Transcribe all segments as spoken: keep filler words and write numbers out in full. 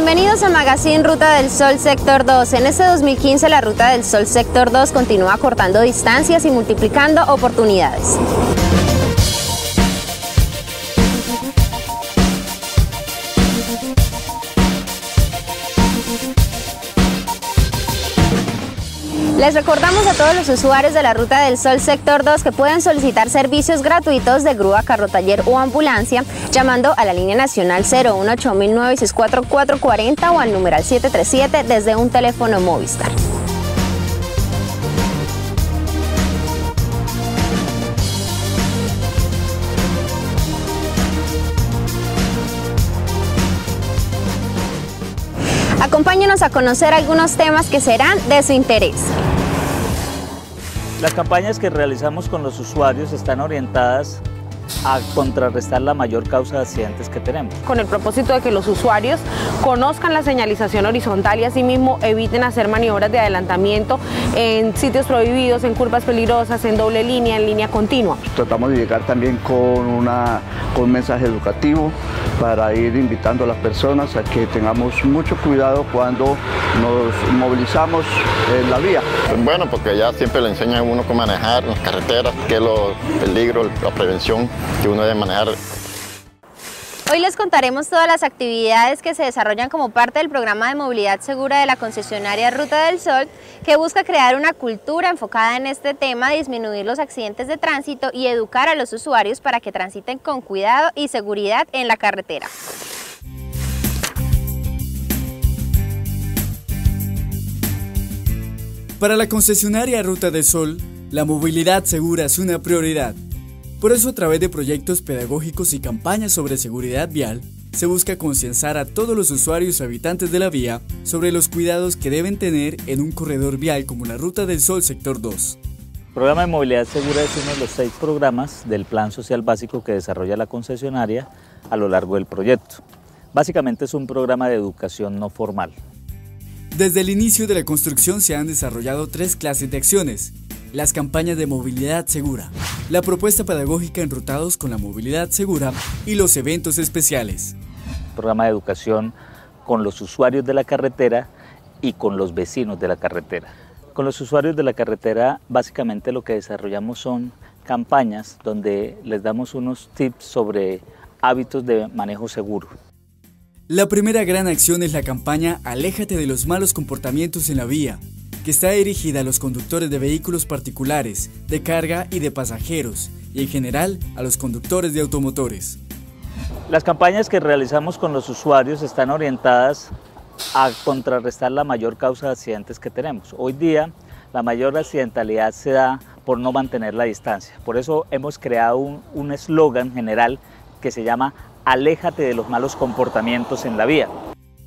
Bienvenidos a Magazine Ruta del Sol Sector dos. En este dos mil quince la Ruta del Sol Sector dos continúa cortando distancias y multiplicando oportunidades. Les recordamos a todos los usuarios de la Ruta del Sol Sector dos que pueden solicitar servicios gratuitos de grúa, carro taller o ambulancia llamando a la línea nacional cero uno ocho mil nueve seis cuatro cuatro cuatro cero o al numeral siete tres siete desde un teléfono Movistar. Acompáñenos a conocer algunos temas que serán de su interés. Las campañas que realizamos con los usuarios están orientadas a contrarrestar la mayor causa de accidentes que tenemos. Con el propósito de que los usuarios conozcan la señalización horizontal y asimismo eviten hacer maniobras de adelantamiento en sitios prohibidos, en curvas peligrosas, en doble línea, en línea continua. Tratamos de llegar también con, una, con un mensaje educativo para ir invitando a las personas a que tengamos mucho cuidado cuando nos movilizamos en la vía. Bueno, porque ya siempre le enseñan a uno cómo manejar en las carreteras, qué es los peligros, la prevención que uno debe manejar. Hoy les contaremos todas las actividades que se desarrollan como parte del programa de movilidad segura de la concesionaria Ruta del Sol, que busca crear una cultura enfocada en este tema, disminuir los accidentes de tránsito y educar a los usuarios para que transiten con cuidado y seguridad en la carretera. Para la concesionaria Ruta del Sol, la movilidad segura es una prioridad. Por eso, a través de proyectos pedagógicos y campañas sobre seguridad vial, se busca concienciar a todos los usuarios y habitantes de la vía sobre los cuidados que deben tener en un corredor vial como la Ruta del Sol Sector dos. El programa de movilidad segura es uno de los seis programas del Plan Social Básico que desarrolla la concesionaria a lo largo del proyecto. Básicamente es un programa de educación no formal. Desde el inicio de la construcción se han desarrollado tres clases de acciones: las campañas de movilidad segura, la propuesta pedagógica enrutados con la movilidad segura y los eventos especiales. Programa de educación con los usuarios de la carretera y con los vecinos de la carretera. Con los usuarios de la carretera básicamente lo que desarrollamos son campañas donde les damos unos tips sobre hábitos de manejo seguro. La primera gran acción es la campaña Aléjate de los malos comportamientos en la vía, que está dirigida a los conductores de vehículos particulares, de carga y de pasajeros, y en general a los conductores de automotores. Las campañas que realizamos con los usuarios están orientadas a contrarrestar la mayor causa de accidentes que tenemos. Hoy día la mayor accidentalidad se da por no mantener la distancia. Por eso hemos creado un eslogan general que se llama Aléjate de los malos comportamientos en la vía.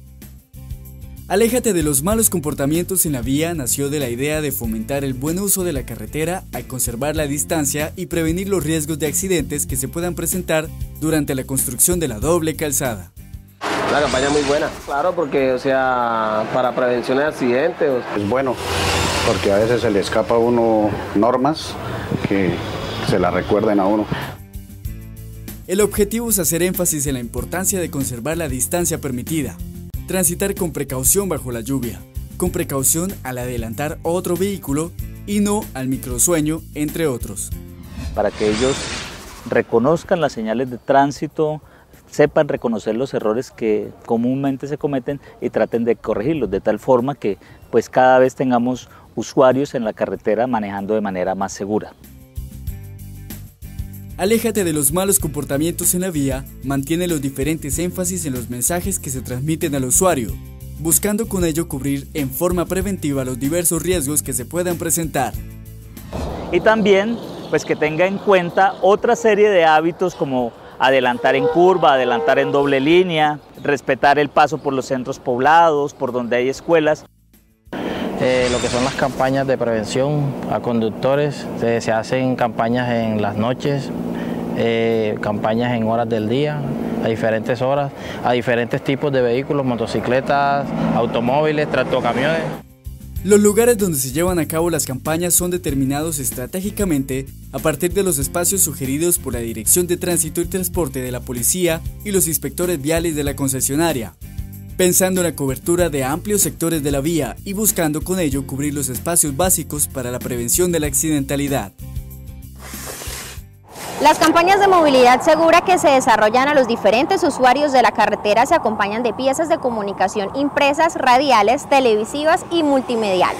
Aléjate de los malos comportamientos en la vía nació de la idea de fomentar el buen uso de la carretera al conservar la distancia y prevenir los riesgos de accidentes que se puedan presentar durante la construcción de la doble calzada. Una campaña muy buena, claro, porque o sea, para prevención de accidentes. Es bueno, porque a veces se le escapa a uno normas que se la recuerden a uno. El objetivo es hacer énfasis en la importancia de conservar la distancia permitida, transitar con precaución bajo la lluvia, con precaución al adelantar otro vehículo y no al microsueño, entre otros. Para que ellos reconozcan las señales de tránsito, sepan reconocer los errores que comúnmente se cometen y traten de corregirlos, de tal forma que pues cada vez tengamos usuarios en la carretera manejando de manera más segura. Aléjate de los malos comportamientos en la vía mantiene los diferentes énfasis en los mensajes que se transmiten al usuario, buscando con ello cubrir en forma preventiva los diversos riesgos que se puedan presentar. Y también pues que tenga en cuenta otra serie de hábitos como adelantar en curva, adelantar en doble línea, respetar el paso por los centros poblados, por donde hay escuelas. Eh, lo que son las campañas de prevención a conductores, se, se hacen campañas en las noches, eh, campañas en horas del día, a diferentes horas, a diferentes tipos de vehículos, motocicletas, automóviles, tractocamiones. Los lugares donde se llevan a cabo las campañas son determinados estratégicamente a partir de los espacios sugeridos por la Dirección de Tránsito y Transporte de la Policía y los inspectores viales de la concesionaria. pensando en la cobertura de amplios sectores de la vía y buscando con ello cubrir los espacios básicos para la prevención de la accidentalidad. Las campañas de movilidad segura que se desarrollan a los diferentes usuarios de la carretera se acompañan de piezas de comunicación impresas, radiales, televisivas y multimediales.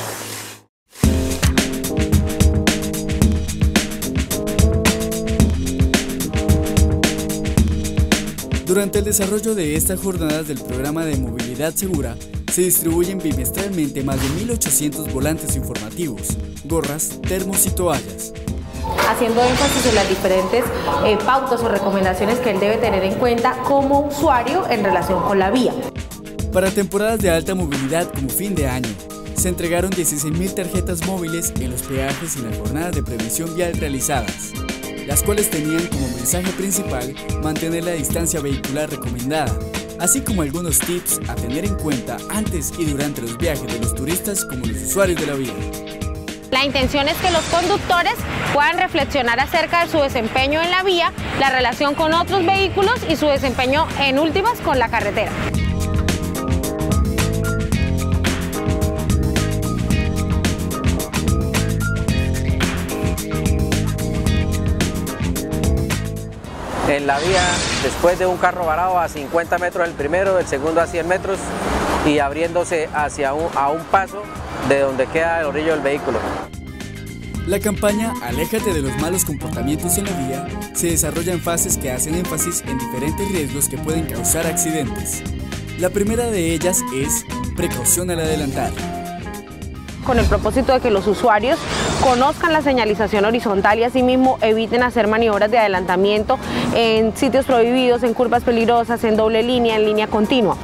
Durante el desarrollo de estas jornadas del programa de movilidad segura, se distribuyen bimestralmente más de mil ochocientos volantes informativos, gorras, termos y toallas. Haciendo énfasis en las diferentes eh, pautas o recomendaciones que él debe tener en cuenta como usuario en relación con la vía. Para temporadas de alta movilidad como fin de año, se entregaron dieciséis mil tarjetas móviles en los peajes y las jornadas de prevención vial realizadas, las cuales tenían como mensaje principal mantener la distancia vehicular recomendada, así como algunos tips a tener en cuenta antes y durante los viajes de los turistas como los usuarios de la vía. La intención es que los conductores puedan reflexionar acerca de su desempeño en la vía, la relación con otros vehículos y su desempeño en últimas con la carretera. En la vía, después de un carro varado a cincuenta metros el primero, el segundo a cien metros y abriéndose hacia un, a un paso de donde queda el orillo del vehículo. La campaña Aléjate de los malos comportamientos en la vía se desarrolla en fases que hacen énfasis en diferentes riesgos que pueden causar accidentes. La primera de ellas es precaución al adelantar. Con el propósito de que los usuarios conozcan la señalización horizontal y asimismo eviten hacer maniobras de adelantamiento en sitios prohibidos, en curvas peligrosas, en doble línea, en línea continua.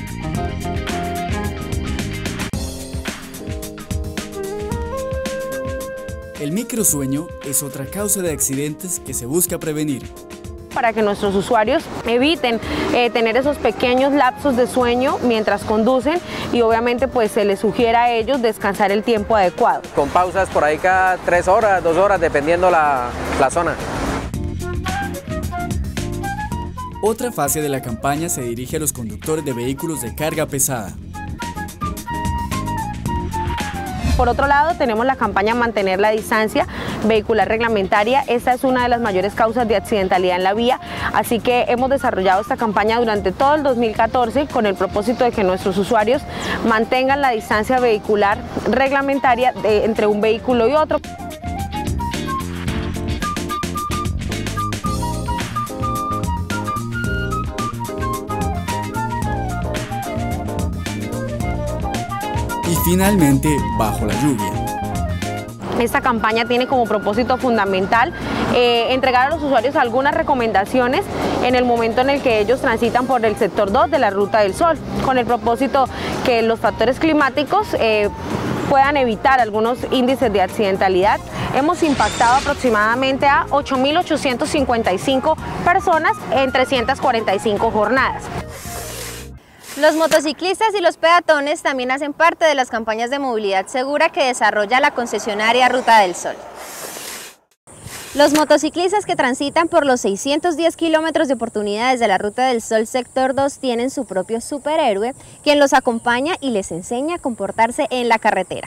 El microsueño es otra causa de accidentes que se busca prevenir. Para que nuestros usuarios eviten eh, tener esos pequeños lapsos de sueño mientras conducen y obviamente pues se les sugiere a ellos descansar el tiempo adecuado. Con pausas por ahí cada tres horas, dos horas, dependiendo la, la zona. Otra fase de la campaña se dirige a los conductores de vehículos de carga pesada. Por otro lado, tenemos la campaña Mantener la distancia vehicular reglamentaria. Esta es una de las mayores causas de accidentalidad en la vía, así que hemos desarrollado esta campaña durante todo el dos mil catorce con el propósito de que nuestros usuarios mantengan la distancia vehicular reglamentaria de, entre un vehículo y otro. Y finalmente, bajo la lluvia. Esta campaña tiene como propósito fundamental eh, entregar a los usuarios algunas recomendaciones en el momento en el que ellos transitan por el sector dos de la Ruta del Sol, con el propósito que los factores climáticos eh, puedan evitar algunos índices de accidentalidad. Hemos impactado aproximadamente a ocho mil ochocientas cincuenta y cinco personas en trescientas cuarenta y cinco jornadas. Los motociclistas y los peatones también hacen parte de las campañas de movilidad segura que desarrolla la concesionaria Ruta del Sol. Los motociclistas que transitan por los seiscientos diez kilómetros de oportunidades de la Ruta del Sol Sector dos tienen su propio superhéroe, quien los acompaña y les enseña a comportarse en la carretera.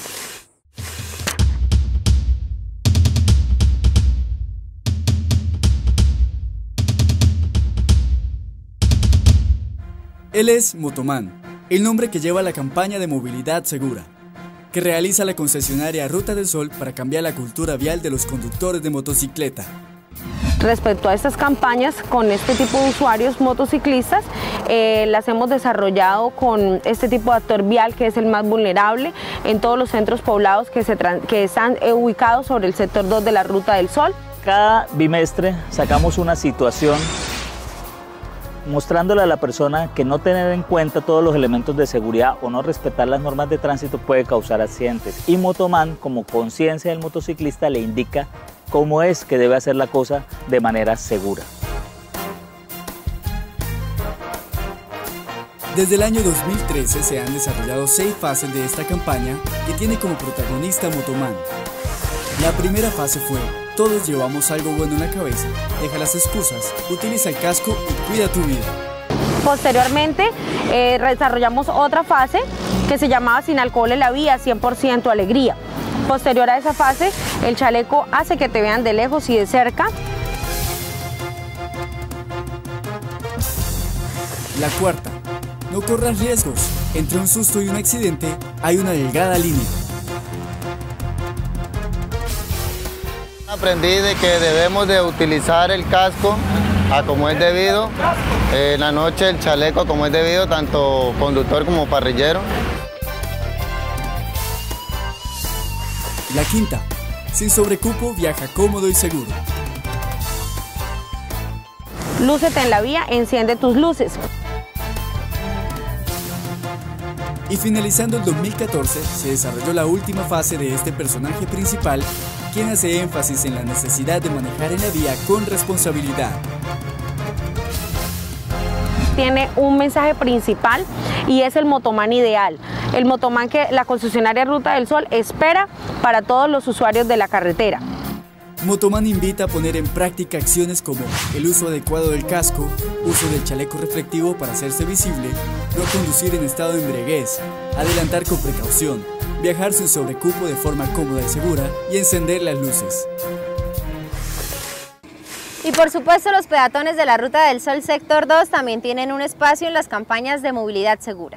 Él es Motoman, el nombre que lleva la campaña de movilidad segura, que realiza la concesionaria Ruta del Sol para cambiar la cultura vial de los conductores de motocicleta. Respecto a estas campañas con este tipo de usuarios motociclistas, eh, las hemos desarrollado con este tipo de actor vial que es el más vulnerable en todos los centros poblados que, se que están eh, ubicados sobre el sector dos de la Ruta del Sol. Cada bimestre sacamos una situación mostrándole a la persona que no tener en cuenta todos los elementos de seguridad o no respetar las normas de tránsito puede causar accidentes. Y Motoman, como conciencia del motociclista, le indica cómo es que debe hacer la cosa de manera segura. Desde el año dos mil trece se han desarrollado seis fases de esta campaña que tiene como protagonista Motoman. La primera fase fue: todos llevamos algo bueno en la cabeza, deja las excusas, utiliza el casco y cuida tu vida. Posteriormente eh, desarrollamos otra fase que se llamaba Sin alcohol en la vía, cien por ciento alegría. Posterior a esa fase, el chaleco hace que te vean de lejos y de cerca. La cuarta, no corras riesgos. Entre un susto y un accidente hay una delgada línea. Aprendí de que debemos de utilizar el casco a como es debido, en la noche el chaleco como es debido, tanto conductor como parrillero. La quinta, sin sobrecupo viaja cómodo y seguro. Lúcete en la vía, enciende tus luces. Y finalizando el dos mil catorce, se desarrolló la última fase de este personaje principal, quien hace énfasis en la necesidad de manejar en la vía con responsabilidad. Tiene un mensaje principal y es el motomán ideal, el motomán que la concesionaria Ruta del Sol espera para todos los usuarios de la carretera. Motomán invita a poner en práctica acciones como el uso adecuado del casco, uso del chaleco reflectivo para hacerse visible, no conducir en estado de embriaguez, adelantar con precaución, viajar sin sobrecupo de forma cómoda y segura y encender las luces. Y por supuesto los peatones de la Ruta del Sol Sector dos también tienen un espacio en las campañas de movilidad segura.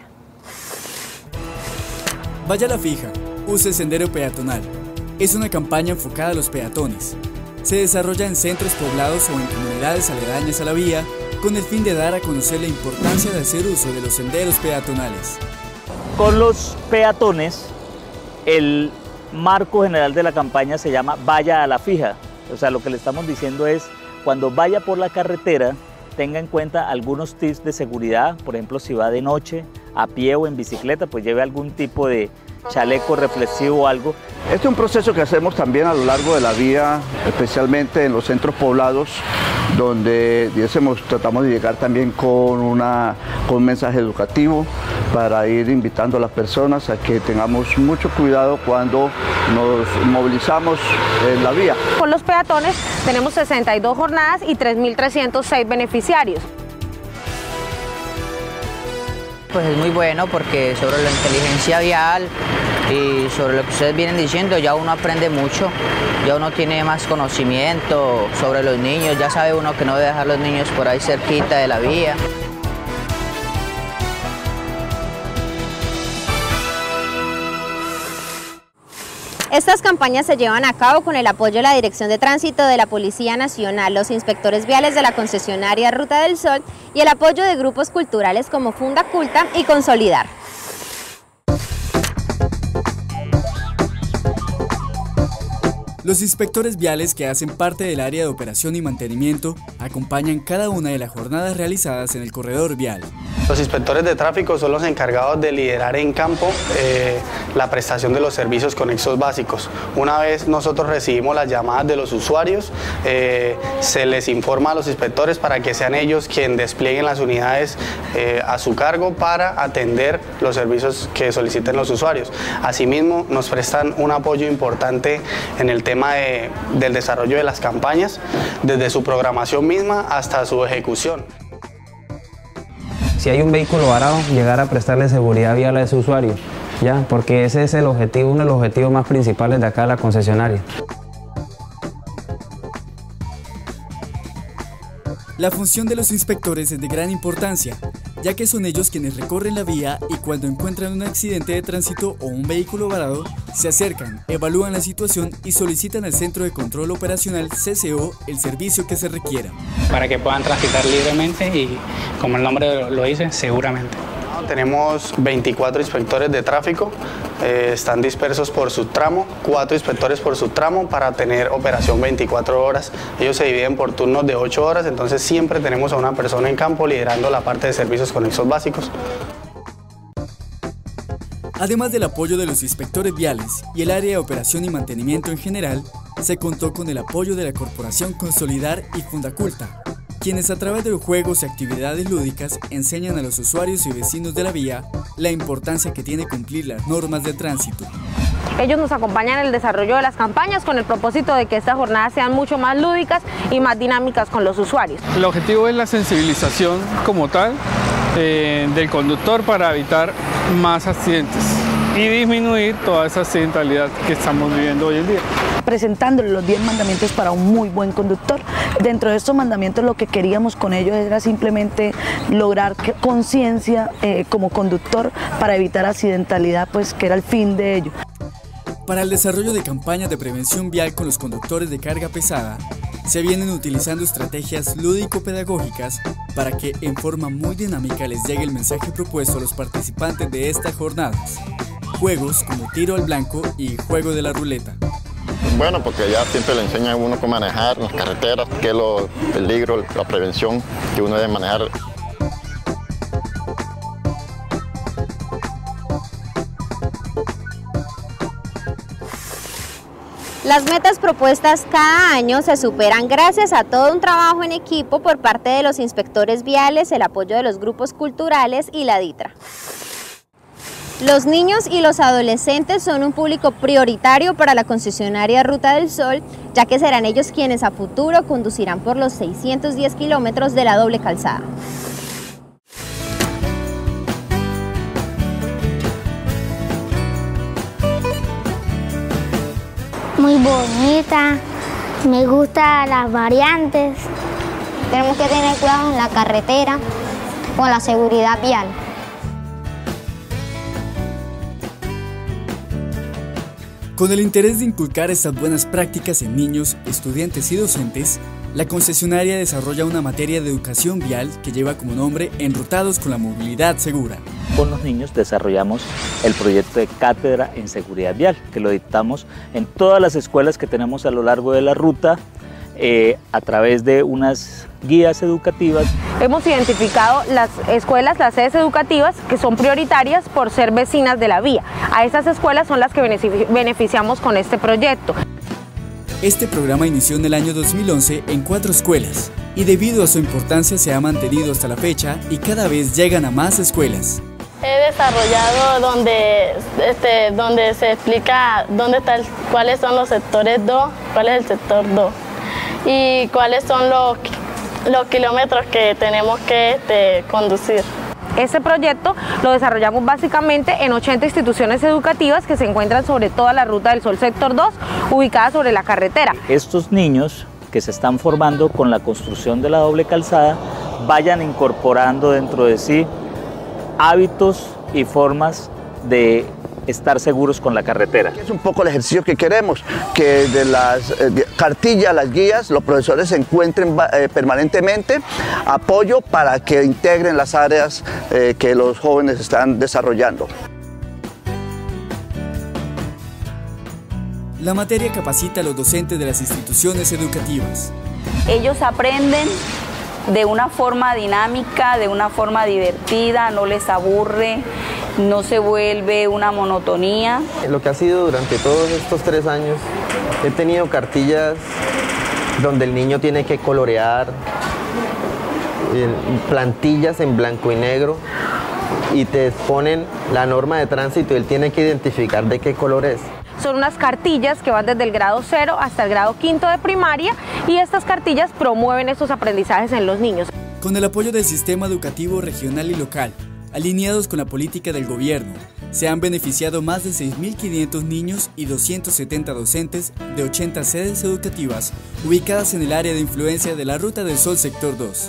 Vaya la fija, use sendero peatonal. Es una campaña enfocada a los peatones. Se desarrolla en centros poblados o en comunidades aledañas a la vía con el fin de dar a conocer la importancia de hacer uso de los senderos peatonales. Con los peatones, el marco general de la campaña se llama Vaya a la fija. O sea, lo que le estamos diciendo es, cuando vaya por la carretera, tenga en cuenta algunos tips de seguridad. Por ejemplo, si va de noche, a pie o en bicicleta, pues lleve algún tipo de chaleco reflexivo o algo. Este es un proceso que hacemos también a lo largo de la vía, especialmente en los centros poblados, donde digamos, tratamos de llegar también con, una, con un mensaje educativo para ir invitando a las personas a que tengamos mucho cuidado cuando nos movilizamos en la vía. Con los peatones tenemos sesenta y dos jornadas y tres mil trescientos seis beneficiarios. Pues es muy bueno porque sobre la inteligencia vial y sobre lo que ustedes vienen diciendo ya uno aprende mucho, ya uno tiene más conocimiento sobre los niños, ya sabe uno que no debe dejar los niños por ahí cerquita de la vía. Estas campañas se llevan a cabo con el apoyo de la Dirección de Tránsito de la Policía Nacional, los inspectores viales de la concesionaria Ruta del Sol y el apoyo de grupos culturales como Funda Culta y Consolidar. Los inspectores viales, que hacen parte del área de operación y mantenimiento, acompañan cada una de las jornadas realizadas en el corredor vial. Los inspectores de tráfico son los encargados de liderar en campo eh, la prestación de los servicios conexos básicos. Una vez nosotros recibimos las llamadas de los usuarios, eh, se les informa a los inspectores para que sean ellos quienes desplieguen las unidades eh, a su cargo para atender los servicios que soliciten los usuarios. Asimismo, nos prestan un apoyo importante en el tema De, del desarrollo de las campañas, desde su programación misma hasta su ejecución. Si hay un vehículo varado, llegar a prestarle seguridad vial a ese usuario, ¿ya? Porque ese es el objetivo, uno de los objetivos más principales de acá de la concesionaria. La función de los inspectores es de gran importancia, ya que son ellos quienes recorren la vía y cuando encuentran un accidente de tránsito o un vehículo varado, se acercan, evalúan la situación y solicitan al Centro de Control Operacional C C O el servicio que se requiera. Para que puedan transitar libremente y, como el nombre lo dice, seguramente. Tenemos veinticuatro inspectores de tráfico, eh, están dispersos por su tramo, cuatro inspectores por su tramo para tener operación veinticuatro horas. Ellos se dividen por turnos de ocho horas, entonces siempre tenemos a una persona en campo liderando la parte de servicios conexos básicos. Además del apoyo de los inspectores viales y el área de operación y mantenimiento en general, se contó con el apoyo de la Corporación Consolidar y Fundaculta, quienes a través de los juegos y actividades lúdicas enseñan a los usuarios y vecinos de la vía la importancia que tiene cumplir las normas de tránsito. Ellos nos acompañan en el desarrollo de las campañas con el propósito de que estas jornadas sean mucho más lúdicas y más dinámicas con los usuarios. El objetivo es la sensibilización como tal eh, del conductor para evitar más accidentes y disminuir toda esa accidentalidad que estamos viviendo hoy en día. Presentándole los diez mandamientos para un muy buen conductor. Dentro de estos mandamientos lo que queríamos con ellos era simplemente lograr conciencia eh, como conductor para evitar accidentalidad, pues que era el fin de ello. Para el desarrollo de campañas de prevención vial con los conductores de carga pesada, se vienen utilizando estrategias lúdico-pedagógicas para que en forma muy dinámica les llegue el mensaje propuesto a los participantes de estas jornadas. Juegos como tiro al blanco y juego de la ruleta. Bueno, porque ya siempre le enseñan a uno cómo manejar en las carreteras, qué es lo peligro, la prevención que uno debe manejar. Las metas propuestas cada año se superan gracias a todo un trabajo en equipo por parte de los inspectores viales, el apoyo de los grupos culturales y la DITRA. Los niños y los adolescentes son un público prioritario para la concesionaria Ruta del Sol, ya que serán ellos quienes a futuro conducirán por los seiscientos diez kilómetros de la doble calzada. Muy bonita, me gustan las variantes. Tenemos que tener cuidado en la carretera con la seguridad vial. Con el interés de inculcar estas buenas prácticas en niños, estudiantes y docentes, la concesionaria desarrolla una materia de educación vial que lleva como nombre Enrutados con la Movilidad Segura. Con los niños desarrollamos el proyecto de Cátedra en Seguridad Vial, que lo dictamos en todas las escuelas que tenemos a lo largo de la ruta, eh, a través de unas guías educativas. Hemos identificado las escuelas, las sedes educativas que son prioritarias por ser vecinas de la vía. A estas escuelas son las que beneficiamos con este proyecto. Este programa inició en el año dos mil once en cuatro escuelas y debido a su importancia se ha mantenido hasta la fecha y cada vez llegan a más escuelas. He desarrollado donde, este, donde se explica dónde está el, cuáles son los sectores dos, cuál es el sector dos y cuáles son los, los kilómetros que tenemos que este, conducir. Este proyecto lo desarrollamos básicamente en ochenta instituciones educativas que se encuentran sobre toda la Ruta del Sol sector dos, ubicada sobre la carretera. Estos niños que se están formando con la construcción de la doble calzada vayan incorporando dentro de sí hábitos y formas de estar seguros con la carretera. Es un poco el ejercicio que queremos, que de las eh, de cartillas, las guías, los profesores encuentren eh, permanentemente apoyo para que integren las áreas eh, que los jóvenes están desarrollando. La materia capacita a los docentes de las instituciones educativas. Ellos aprenden de una forma dinámica, de una forma divertida, no les aburre, no se vuelve una monotonía. Lo que ha sido durante todos estos tres años, he tenido cartillas donde el niño tiene que colorear, plantillas en blanco y negro, y te exponen la norma de tránsito y él tiene que identificar de qué color es. Son unas cartillas que van desde el grado cero hasta el grado quinto de primaria y estas cartillas promueven estos aprendizajes en los niños. Con el apoyo del sistema educativo regional y local, alineados con la política del gobierno, se han beneficiado más de seis mil quinientos niños y doscientos setenta docentes de ochenta sedes educativas ubicadas en el área de influencia de la Ruta del Sol sector dos.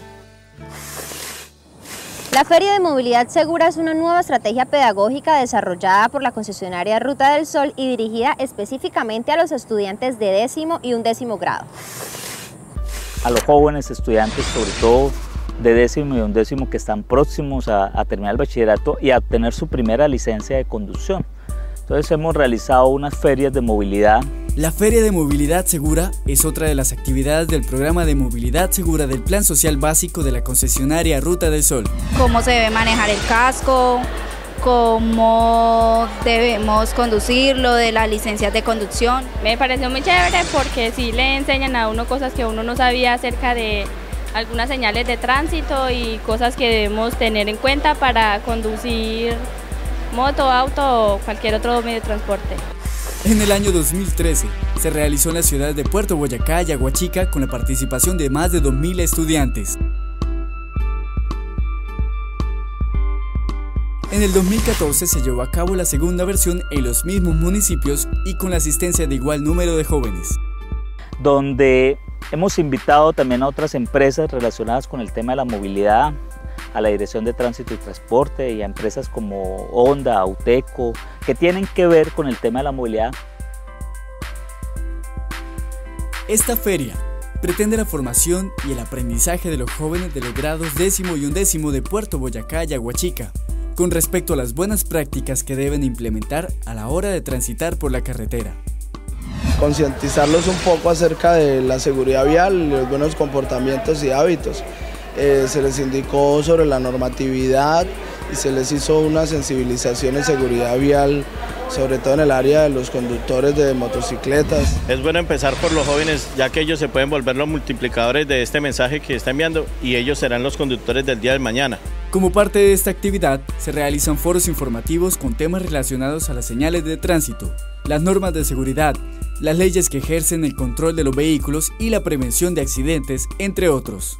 La Feria de Movilidad Segura es una nueva estrategia pedagógica desarrollada por la concesionaria Ruta del Sol y dirigida específicamente a los estudiantes de décimo y undécimo grado. A los jóvenes estudiantes, sobre todo de décimo y undécimo, que están próximos a, a terminar el bachillerato y a obtener su primera licencia de conducción. Entonces hemos realizado unas ferias de movilidad. La Feria de Movilidad Segura es otra de las actividades del programa de movilidad segura del Plan Social Básico de la concesionaria Ruta del Sol. Cómo se debe manejar el casco, cómo debemos conducirlo, de las licencias de conducción. Me pareció muy chévere porque sí le enseñan a uno cosas que uno no sabía acerca de algunas señales de tránsito y cosas que debemos tener en cuenta para conducir moto, auto o cualquier otro medio de transporte. En el año dos mil trece se realizó en las ciudades de Puerto Boyacá y Aguachica con la participación de más de dos mil estudiantes. En el dos mil catorce se llevó a cabo la segunda versión en los mismos municipios y con la asistencia de igual número de jóvenes. Donde hemos invitado también a otras empresas relacionadas con el tema de la movilidad, a la Dirección de Tránsito y Transporte y a empresas como Honda, Auteco, que tienen que ver con el tema de la movilidad. Esta feria pretende la formación y el aprendizaje de los jóvenes de los grados décimo y undécimo de Puerto Boyacá y Aguachica, con respecto a las buenas prácticas que deben implementar a la hora de transitar por la carretera. Concientizarlos un poco acerca de la seguridad vial, los buenos comportamientos y hábitos. Eh, se les indicó sobre la normatividad y se les hizo una sensibilización en seguridad vial, sobre todo en el área de los conductores de motocicletas. Es bueno empezar por los jóvenes, ya que ellos se pueden volver los multiplicadores de este mensaje que está enviando y ellos serán los conductores del día de mañana. Como parte de esta actividad, se realizan foros informativos con temas relacionados a las señales de tránsito, las normas de seguridad, las leyes que ejercen el control de los vehículos y la prevención de accidentes, entre otros.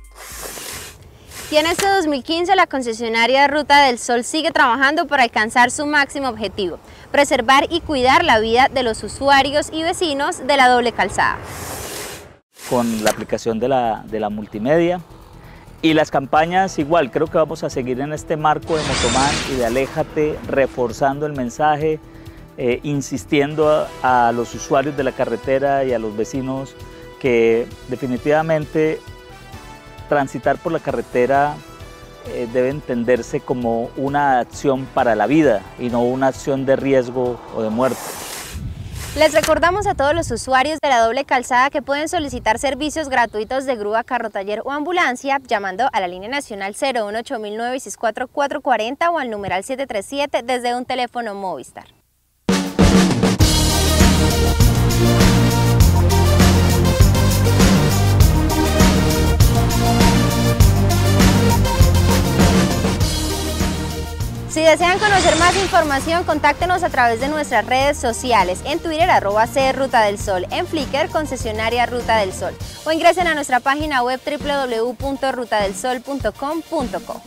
Y en este dos mil quince la concesionaria Ruta del Sol sigue trabajando para alcanzar su máximo objetivo, preservar y cuidar la vida de los usuarios y vecinos de la doble calzada. Con la aplicación de la, de la multimedia y las campañas igual, creo que vamos a seguir en este marco de Motomán y de Aléjate, reforzando el mensaje, eh, insistiendo a, a los usuarios de la carretera y a los vecinos que definitivamente transitar por la carretera eh, debe entenderse como una acción para la vida y no una acción de riesgo o de muerte. Les recordamos a todos los usuarios de la doble calzada que pueden solicitar servicios gratuitos de grúa, carro taller o ambulancia llamando a la línea nacional cero uno ocho mil nueve seis cuatro cuatro cuatro cero o al numeral siete tres siete desde un teléfono Movistar. Si desean conocer más información, contáctenos a través de nuestras redes sociales, en Twitter arroba C Ruta del Sol, en Flickr concesionaria Ruta del Sol o ingresen a nuestra página web w w w punto ruta del sol punto com punto co.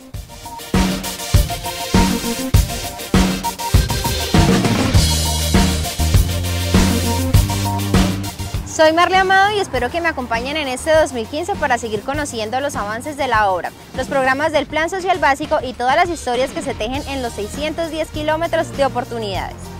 Soy Marle Amado y espero que me acompañen en este dos mil quince para seguir conociendo los avances de la obra, los programas del Plan Social Básico y todas las historias que se tejen en los seiscientos diez kilómetros de oportunidades.